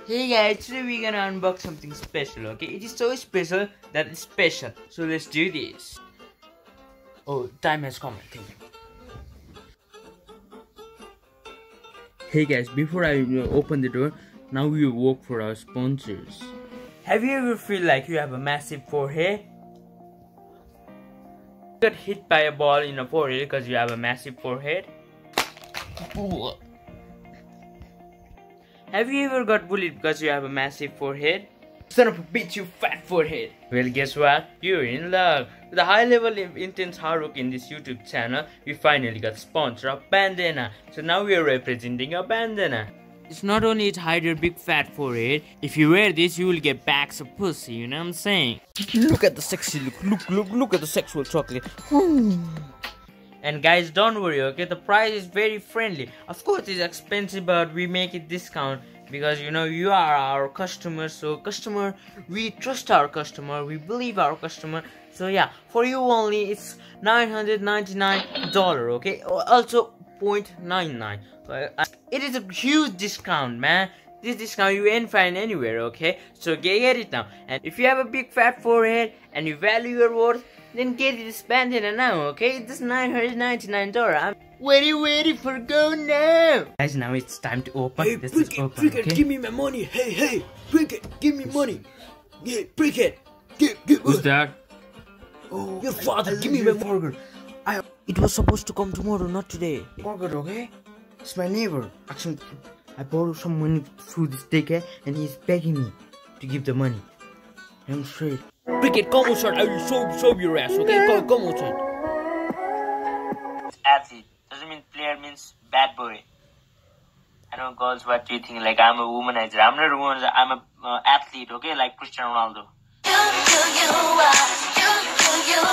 Hey guys, today we're gonna unbox something special, okay? It is so special that it's special. So let's do this. Oh, time has come, I think. Hey guys, before I open the door, now we work for our sponsors. Have you ever feel like you have a massive forehead? Got hit by a ball in a forehead because you have a massive forehead? Have you ever got bullied because you have a massive forehead? Son of a bitch, you fat forehead! Well, guess what? You're in luck. With the high level of intense hard work in this YouTube channel, we finally got sponsor of Bandana. So now we are representing a bandana. It's not only it hide your big fat forehead. If you wear this, you will get bags of pussy. You know what I'm saying? Look at the sexy look. Look at the sexual chocolate. And guys, don't worry, okay? The price is very friendly. Of course, it's expensive, but we make it discount because you know you are our customer. So customer, we trust our customer, we believe our customer. So yeah, for you only, it's $999, okay? Also 0.99. It is a huge discount, man. This discount you ain't find anywhere, okay? So get it now. And if you have a big fat forehead and you value your worth, then get it bandana now, okay? It's $999. I'm ready for go now. Guys, now it's time to open. Hey, Brickhead, give me my money. Hey, Brickhead, give me money. Yeah, Brickhead, Who's that? Oh, your father, give me my burger. It was supposed to come tomorrow, not today. Burger, okay? It's my neighbor. Actually, I borrowed some money through this daycare and he's begging me to give the money. I'm straight. Brickhead, come outside. I will show your ass, okay? Come outside. Athlete doesn't mean player, means bad boy. I know girls, what do you think? Like I'm a womanizer. I'm not a womanizer. I'm a athlete, okay? Like Cristiano Ronaldo.